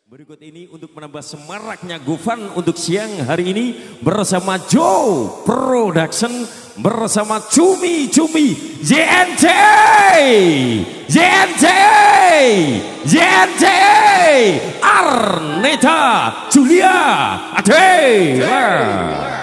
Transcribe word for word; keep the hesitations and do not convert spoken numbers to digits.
Berikut ini untuk menambah semaraknya Gufan untuk siang hari ini bersama Joe Production bersama Cumi Cumi J N T J N T J N T Arneta Julia Adela.